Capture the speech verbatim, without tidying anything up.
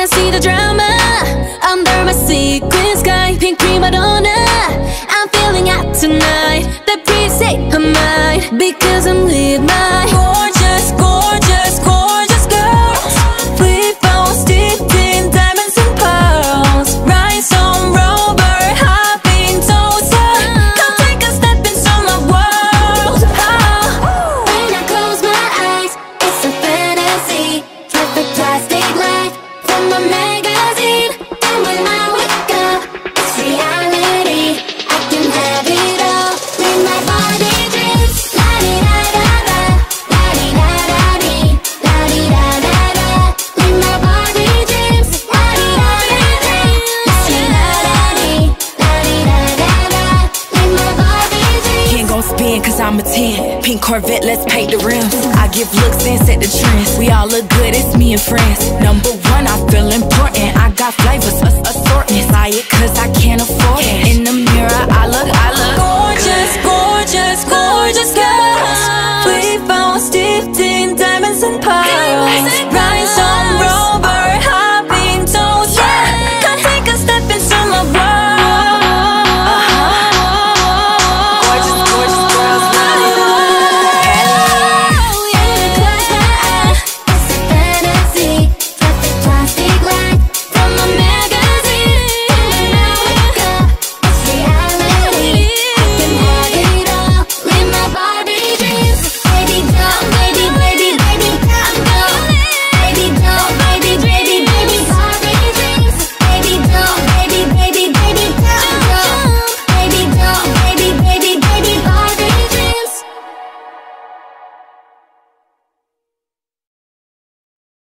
can't see the drama under my sequin sky. Pink prima donna, I'm feeling hot tonight. That preset of mine, because I'm with my gorgeous, gorgeous, gorgeous girls. Flip phones dipped in diamonds and pearls. Rhinestone rover, hopping toaster. Come take a step into my world. Oh. When I close my eyes, it's a fantasy. Perfect plastic life from a magazine. And when I wake up, it's reality. I can have it all. When my body dreams, la di da da da, la di da da di, la di da da da. When my body dreams, la di da da da, la di da da di, la di da da da. When my body dreams. He ain't gon' spin cause I'm a ten. Pink Corvette, let's paint the rims. I give looks and set the trends. We all look good, it's me and friends. Number one, I feel important. I got flavors, a assortment. Buy it cause I can't afford it. In the